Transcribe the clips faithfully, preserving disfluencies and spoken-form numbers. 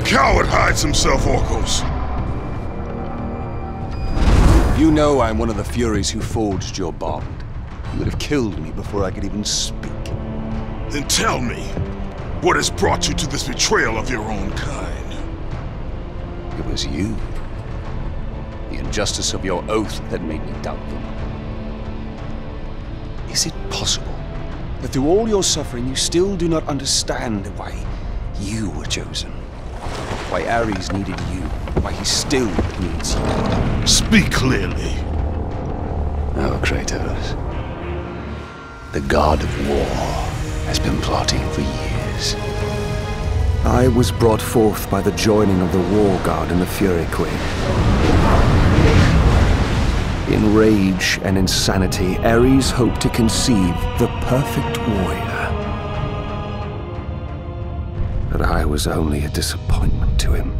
coward hides himself, Orcos? You know I'm one of the Furies who forged your bond. You would have killed me before I could even speak. Then tell me, what has brought you to this betrayal of your own kind? It was you. The injustice of your oath that made me doubt them. Is it possible that through all your suffering you still do not understand why you were chosen? Why Ares needed you? Why he still needs you? Speak clearly. Oh, Kratos. The god of war has been plotting for years. I was brought forth by the joining of the War God and the Fury Queen. In rage and insanity, Ares hoped to conceive the perfect warrior. But I was only a disappointment to him.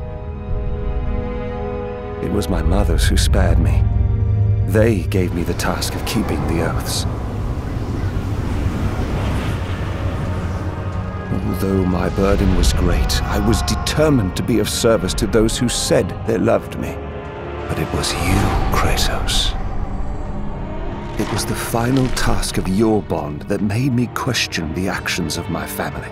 It was my mothers who spared me. They gave me the task of keeping the oaths. Although my burden was great, I was determined to be of service to those who said they loved me. But it was you, Kratos. It was the final task of your bond that made me question the actions of my family.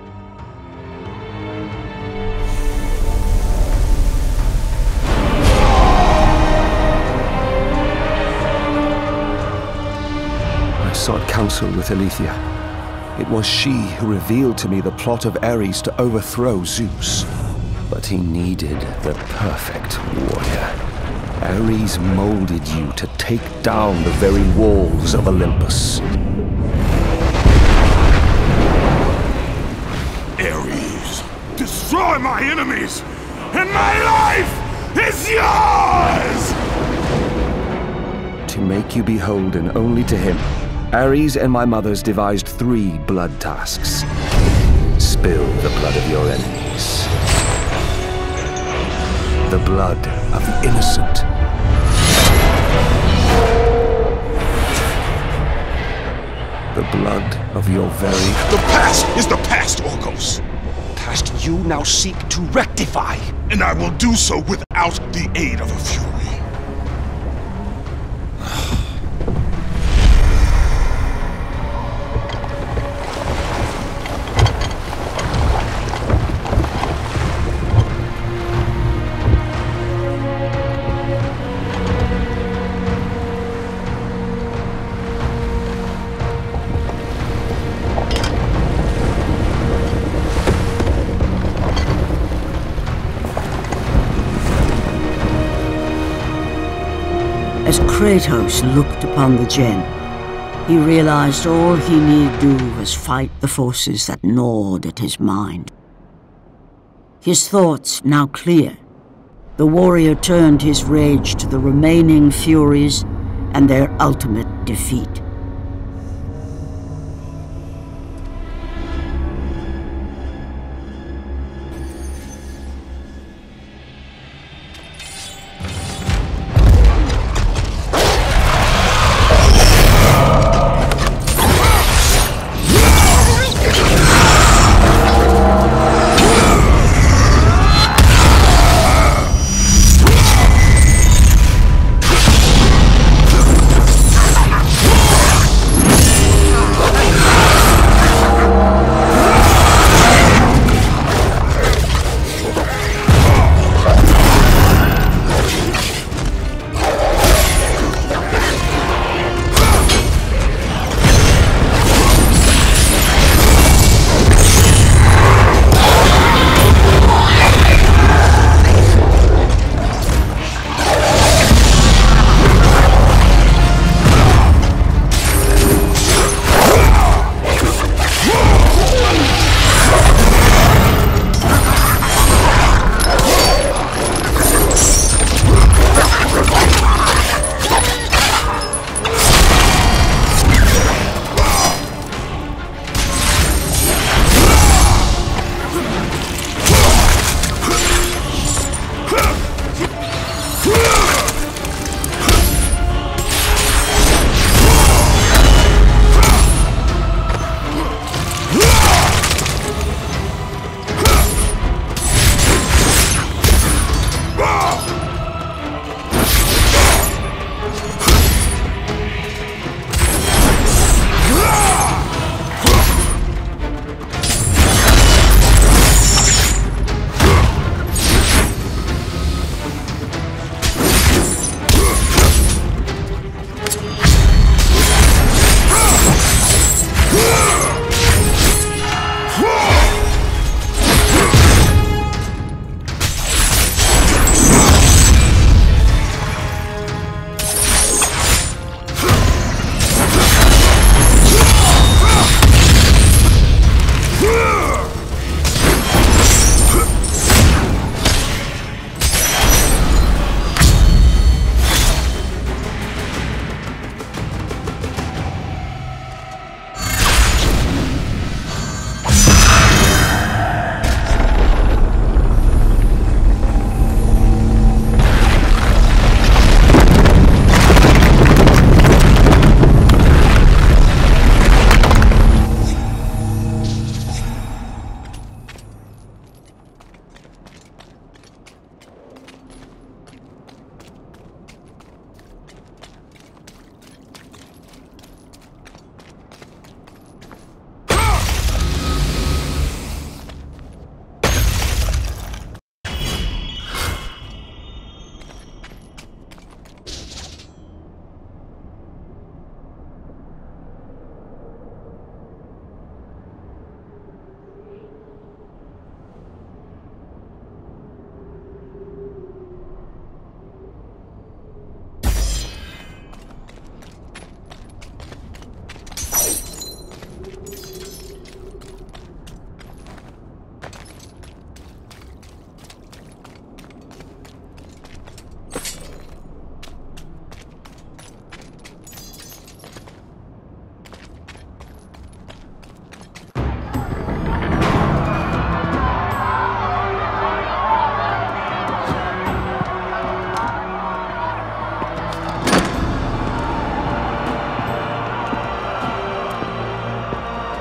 I sought counsel with Aletheia. It was she who revealed to me the plot of Ares to overthrow Zeus. But he needed the perfect warrior. Ares molded you to take down the very walls of Olympus. Ares, destroy my enemies, and my life is yours! To make you beholden only to him, Ares and my mothers devised three blood tasks. Spill the blood of your enemies. The blood of the innocent. The blood of your very... The past is the past, Orcos. Past you now seek to rectify. And I will do so without the aid of a Fury. As Kratos looked upon the gem, he realized all he need do was fight the forces that gnawed at his mind. His thoughts now clear, the warrior turned his rage to the remaining Furies and their ultimate defeat.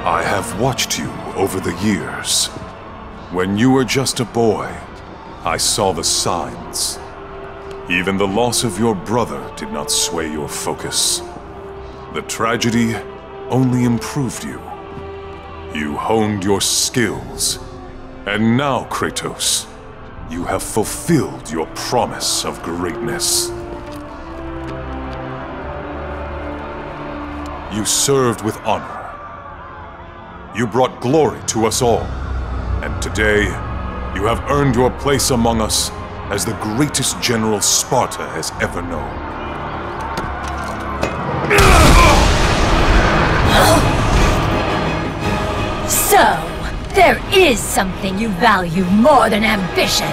I have watched you over the years. When you were just a boy, I saw the signs. Even the loss of your brother did not sway your focus. The tragedy only improved you. You honed your skills. And now, Kratos, you have fulfilled your promise of greatness. You served with honor. You brought glory to us all. And today, you have earned your place among us as the greatest general Sparta has ever known. So, there is something you value more than ambition.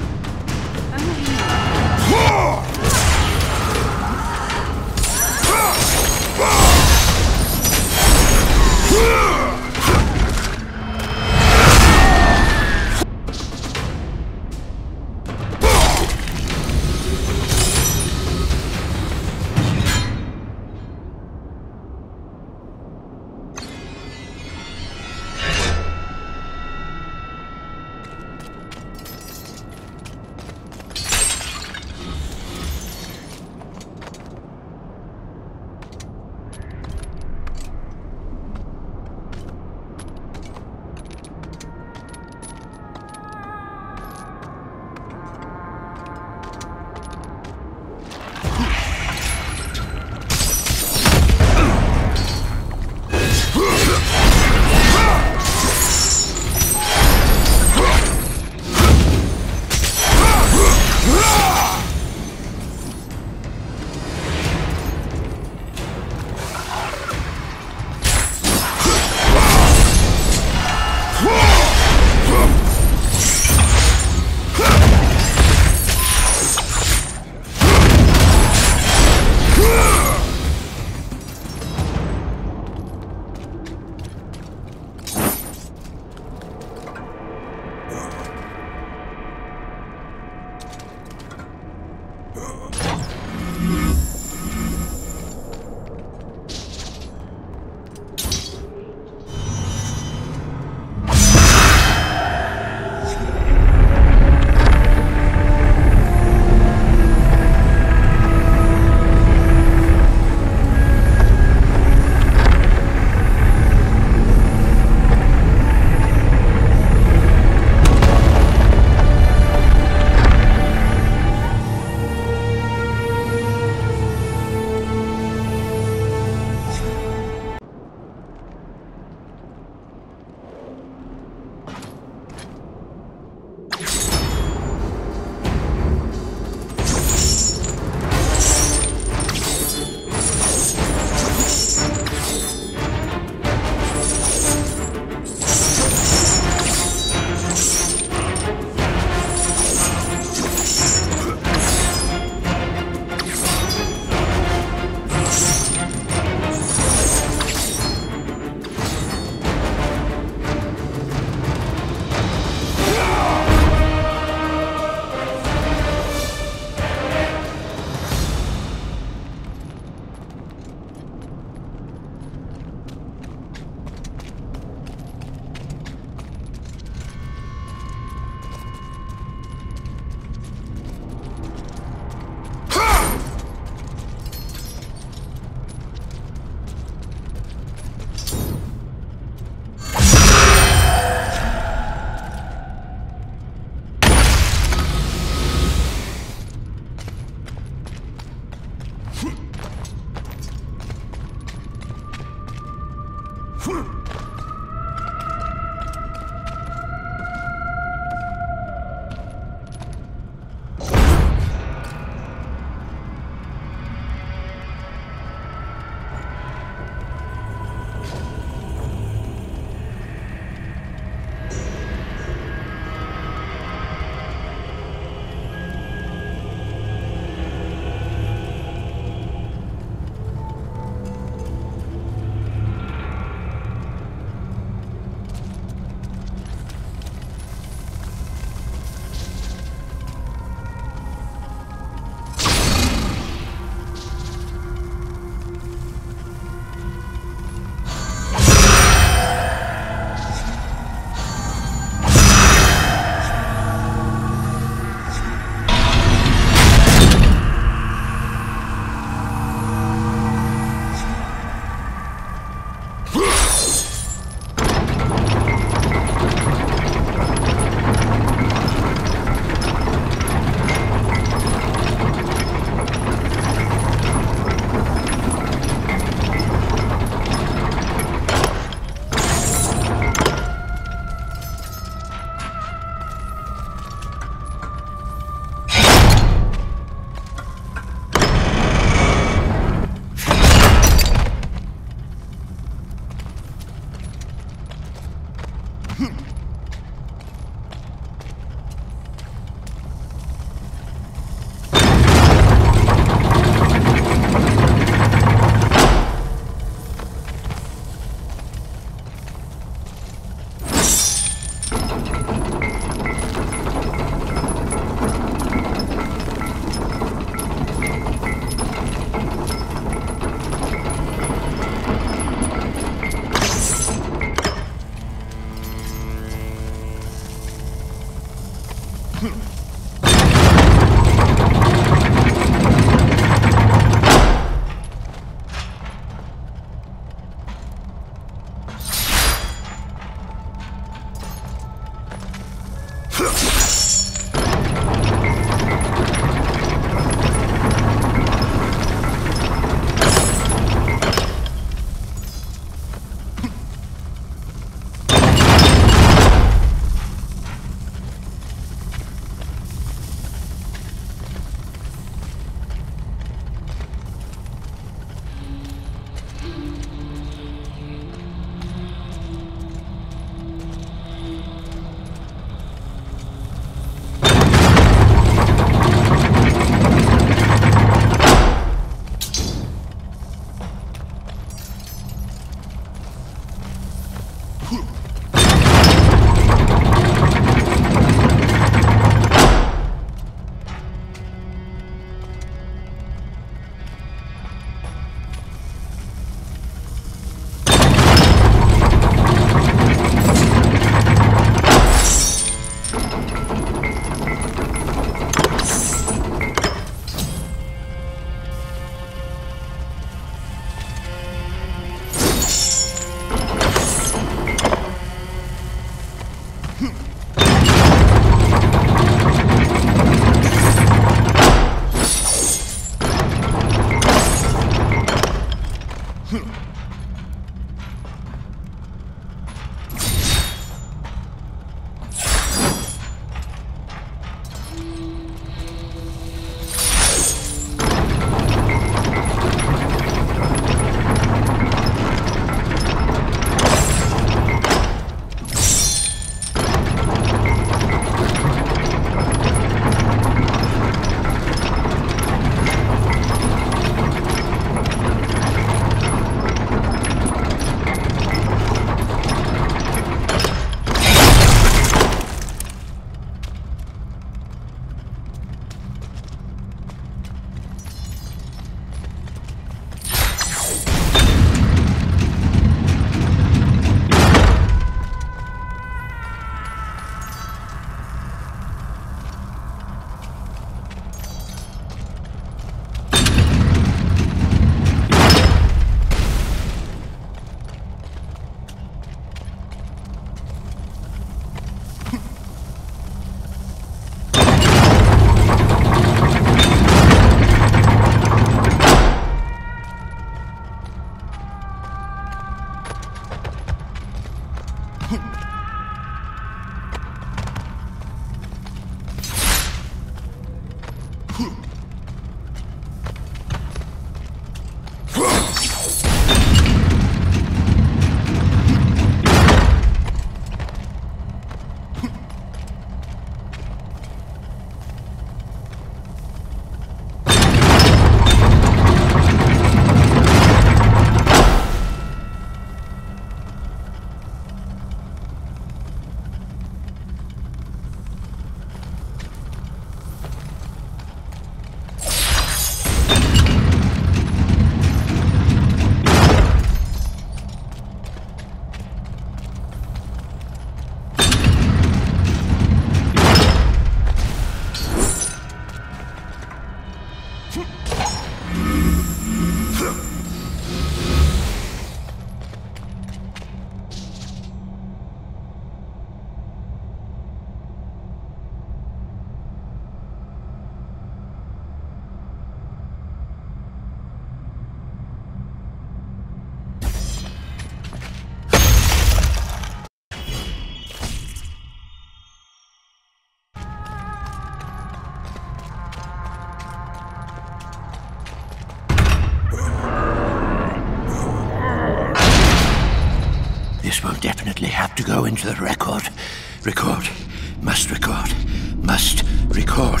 This will definitely have to go into the record. Record. Must record. Must record.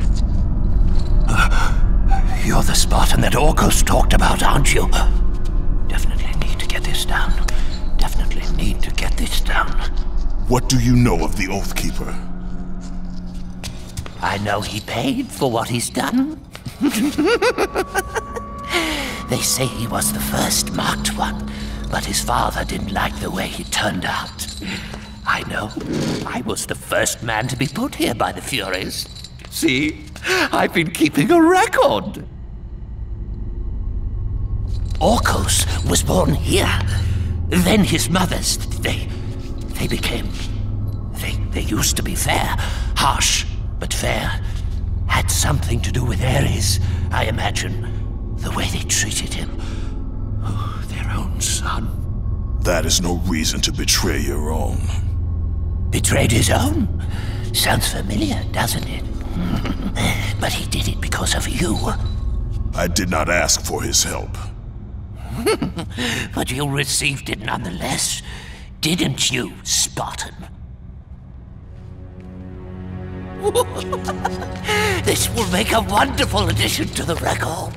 Uh, you're the Spartan that Orcus talked about, aren't you? Definitely need to get this down. Definitely need to get this down. What do you know of the Oathkeeper? I know he paid for what he's done. They say he was the first marked one, but his father didn't like the way he turned out. I know. I was the first man to be put here by the Furies. See? I've been keeping a record. Orcus was born here. Then his mothers, they... they became... They, they used to be fair. Harsh, but fair. Had something to do with Ares, I imagine. The way they treated him. Oh, their own son. That is no reason to betray your own. Betrayed his own? Sounds familiar, doesn't it? But he did it because of you. I did not ask for his help. But you received it nonetheless, didn't you, Spartan? This will make a wonderful addition to the record.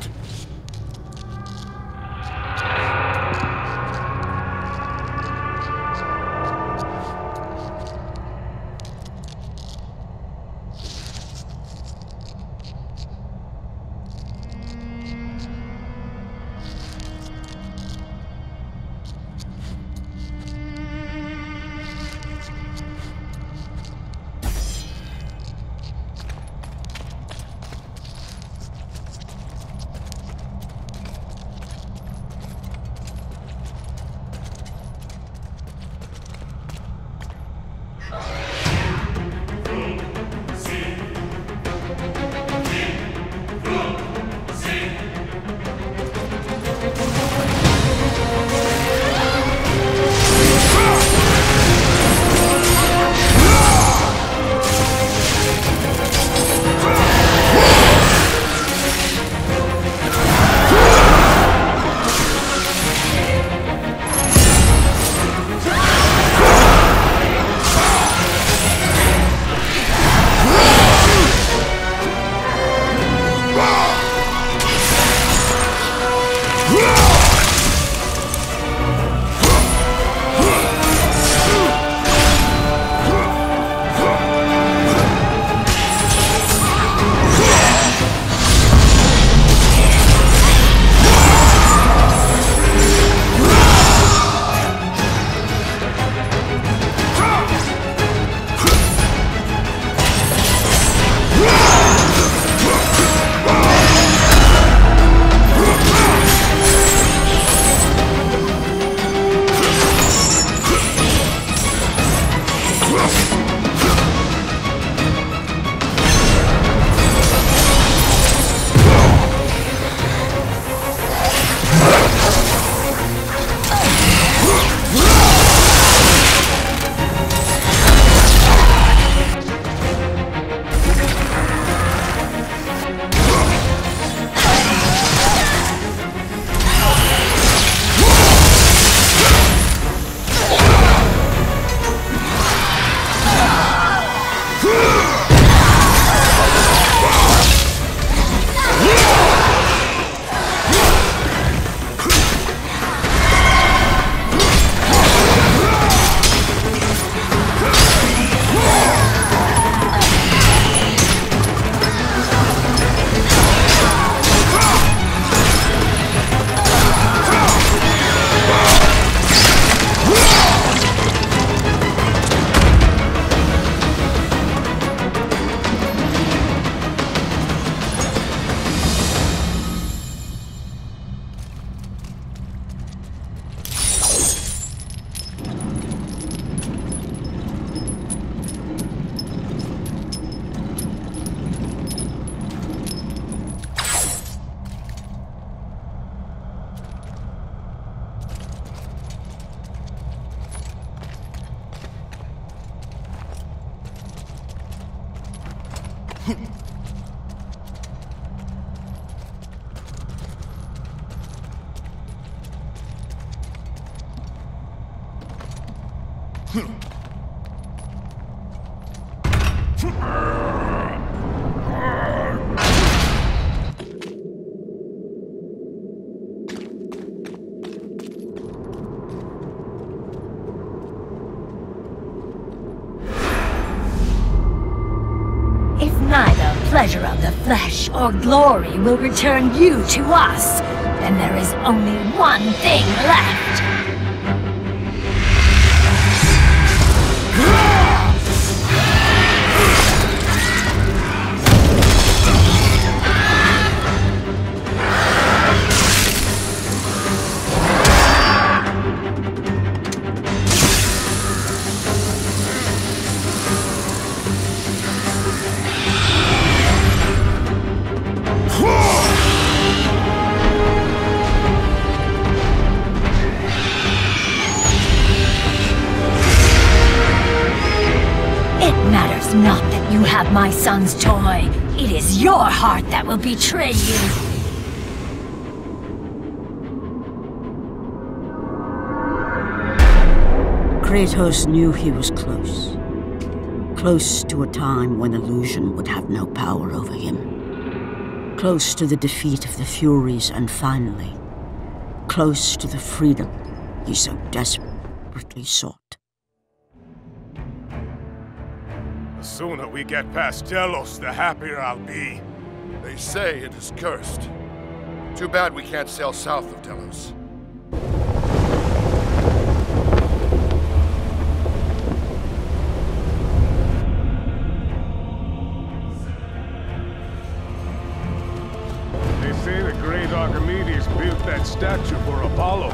If neither pleasure of the flesh or glory will return you to us, then there is only one thing left. Not that you have my son's toy. It is your heart that will betray you. Kratos knew he was close. Close to a time when illusion would have no power over him. Close to the defeat of the Furies, and finally, close to the freedom he so desperately sought. The sooner we get past Delos, the happier I'll be. They say it is cursed. Too bad we can't sail south of Delos. They say the great Archimedes built that statue for Apollo.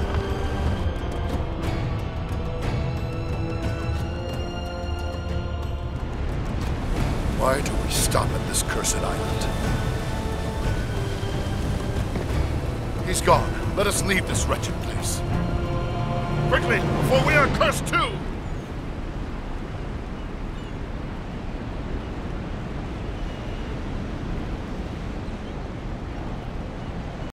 Why do we stop at this cursed island? He's gone. Let us leave this wretched place. Quickly, before we are cursed too!